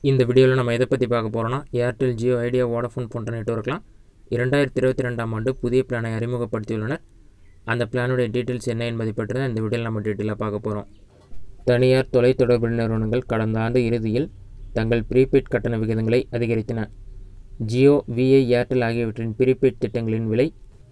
இந்த வீடியோவில் நம்ம எதை பற்றி பார்க்க போகிறோம்னா ஏர்டெல், ஜியோ, ஐடியா, வோடஃபோன் போன்ற நெட்வொர்க்லாம் 2022ஆம் ஆண்டு புதிய பிளானை அறிமுகப்படுத்தியுள்ளனர். அந்த பிளானுடைய டீட்டெயில்ஸ் என்ன என்பதை பற்றி தான் இந்த வீடியோவில் நம்ம டீட்டெயிலாக பார்க்க போகிறோம். தனியார் தொலைத்தொடர்பு நிறுவனங்கள் கடந்த ஆண்டு இறுதியில் தங்கள் ப்ரீபெய்ட் கட்டண விகிதங்களை அதிகரித்தன. ஜியோ, விஐ, ஏர்டெல் ஆகியவற்றின் ப்ரீபெய்ட் திட்டங்களின் விலை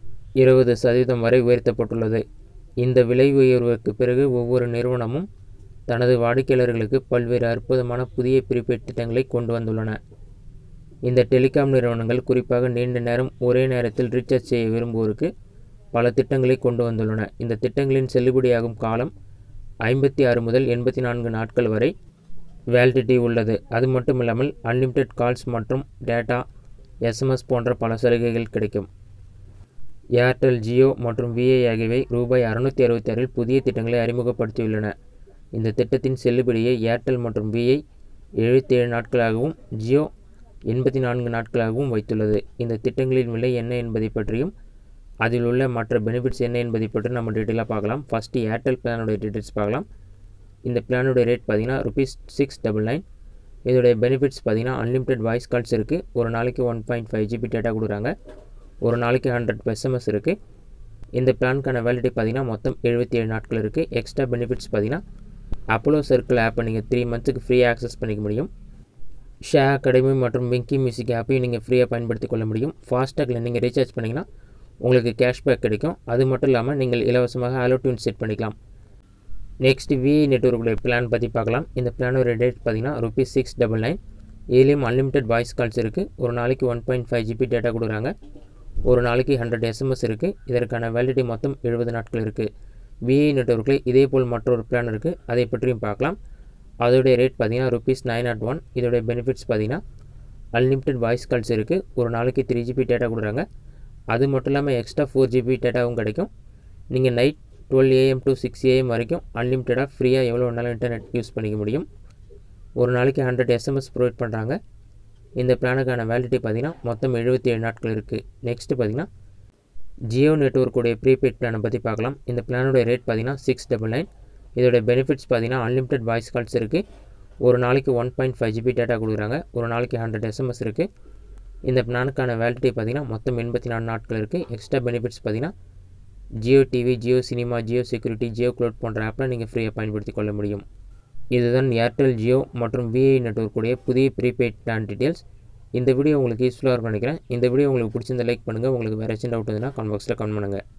20% வரை உயர்த்தப்பட்டுள்ளது. இந்த விலை உயர்வுக்கு பிறகு ஒவ்வொரு நிறுவனமும் தனது வாடிக்கையாளர்களுக்கு பல்வேறு அற்புதமான புதிய ப்ரீபெய்ட் திட்டங்களை கொண்டு வந்துள்ளன. இந்த டெலிகாம் நிறுவனங்கள் குறிப்பாக நீண்ட நேரம் ஒரே நேரத்தில் ரீசார்ஜ் செய்ய விரும்புவோருக்கு பல திட்டங்களை கொண்டு வந்துள்ளன. இந்த திட்டங்களின் செல்லுபடியாகும் காலம் 56 முதல் 84 நாட்கள் வரை வேலிடிட்டி உள்ளது. அது மட்டுமில்லாமல் அன்லிமிட்டெட் கால்ஸ் மற்றும் டேட்டா, எஸ்எம்எஸ் போன்ற பல சலுகைகள் கிடைக்கும். ஏர்டெல், ஜியோ மற்றும் விஐ ஆகியவை ரூபாய் 666இல் புதிய திட்டங்களை அறிமுகப்படுத்தியுள்ளன. இந்த திட்டத்தின் செல்லுபடியை ஏர்டெல் மற்றும் விஐ 77 நாட்களாகவும், ஜியோ 84 நாட்களாகவும் வைத்துள்ளது. இந்த திட்டங்களின் விலை என்ன என்பதை பற்றியும் அதில் உள்ள மற்ற பெனிஃபிட்ஸ் என்ன என்பதை பற்றி நம்ம டீட்டெயிலாக பார்க்கலாம். ஃபஸ்ட்டு ஏர்டெல் பிளானுடைய டீட்டெயில்ஸ் பார்க்கலாம். இந்த பிளானுடைய ரேட் பார்த்தீங்கன்னா ₹699. இதோடைய பெனிஃபிட்ஸ் பார்த்தீங்கன்னா அன்லிமிட்டெட் வாய்ஸ் கால்ஸ் இருக்குது. ஒரு நாளைக்கு 1.5 GB டேட்டா கொடுக்குறாங்க. ஒரு நாளைக்கு 100 SMS இருக்குது. இந்த பிளானுக்கான வேலிடிட்டி பார்த்தீங்கன்னா மொத்தம் 77 நாட்கள் இருக்குது. எக்ஸ்ட்ரா பெனிஃபிட்ஸ் பார்த்தீங்கன்னா அப்போலோ சர்க்கிள் ஆப்பை நீங்கள் 3 மந்த்ஸுக்கு ஃப்ரீயாக ஆக்சஸ் பண்ணிக்க முடியும். ஷே அகாடமி மற்றும் விங்கி மியூசிக் ஆப்பையும் நீங்கள் ஃப்ரீயாக பயன்படுத்தி கொள்ள முடியும். ஃபாஸ்டாகில் நீங்கள் ரீசார்ஜ் பண்ணிங்கன்னா உங்களுக்கு கேஷ்பேக் கிடைக்கும். அது மட்டும் இல்லாமல் நீங்கள் இலவசமாக ஹலோ டியூன் செட் பண்ணிக்கலாம். நெக்ஸ்ட் விஐ நெட்வொர்க்குடைய பிளான் பற்றி பார்க்கலாம். இந்த பிளானோட ரேட் பார்த்தீங்கன்னா ₹699. இதுலேயும் அன்லிமிட்டெட் வாய்ஸ் கால்ஸ் இருக்குது. ஒரு நாளைக்கு 1.5 GB டேட்டா கொடுக்குறாங்க. ஒரு நாளைக்கு 100 SMS இருக்குது. இதற்கான வேலிடிட்டி மொத்தம் 70 நாட்கள் இருக்குது. விஐ நெட்வொர்க்கில் இதே போல் மற்றொரு பிளான் இருக்குது. அதை பற்றியும் பார்க்கலாம். அதோடைய ரேட் பார்த்தீங்கன்னா ₹901. இதோடைய பெனிஃபிட்ஸ் பார்த்தீங்கன்னா அன்லிமிட்டெட் வாய்ஸ் கால்ஸ் இருக்குது. ஒரு நாளைக்கு 3 GB டேட்டா கொடுக்குறாங்க. அது மட்டும் இல்லாமல் எக்ஸ்ட்ரா 4 GB டேட்டாவும் கிடைக்கும். நீங்கள் நைட் 12 AM to 6 AM வரைக்கும் அன்லிமிட்டடாக ஃப்ரீயாக எவ்வளோ வேணாலும் இன்டர்நெட் யூஸ் பண்ணிக்க முடியும். ஒரு நாளைக்கு 100 SMS ப்ரொவைட் பண்ணுறாங்க. இந்த பிளானுக்கான வேலிடிட்டி பார்த்தீங்கன்னா மொத்தம் 77 நாட்கள் இருக்குது. நெக்ஸ்ட்டு பார்த்தீங்கன்னா ஜியோ நெட்வொர்க்குடைய ப்ரீபெய்ட் பிளானை பற்றி பார்க்கலாம். இந்த பிளானுடைய ரேட் பார்த்தீங்கன்னா ₹699. இதோடைய பெனிஃபிட்ஸ் பார்த்தீங்கன்னா அன்லிமிட்டெட் வாய்ஸ் கால்ஸ் இருக்குது. ஒரு நாளைக்கு 1.5 GB டேட்டா கொடுக்குறாங்க. ஒரு நாளைக்கு 100 SMS இருக்குது. இந்த பிளானுக்கான வேலிடிட்டி பார்த்தீங்கன்னா மொத்தம் 84 நாட்கள் இருக்குது. எக்ஸ்ட்ரா பெனிஃபிட்ஸ் பார்த்தீங்கன்னா Jio TV, Jio Cinema, Jio Security, Jio Cloud போன்ற ஆப்பில் நீங்கள் ஃப்ரீயாக பயன்படுத்தி கொள்ள முடியும். இதுதான் ஏர்டெல், ஜியோ மற்றும் விஐ நெட்வொர்க்குடைய புதிய ப்ரீபெய்ட் பிளான் டீட்டெயில்ஸ். இந்த வீடியோ உங்களுக்கு யூஸ்ஃபுல்லாக இருக்கும்னு நினைக்கிறேன். இந்த வீடியோ உங்களுக்கு பிடிச்சிருந்த லைக் பண்ணுங்கள். உங்களுக்கு வேறு ஏதாச்சும் டவுட் இருந்ததுன்னா கமெண்ட் பாக்ஸில் கமெண்ட் பண்ணுங்கள்.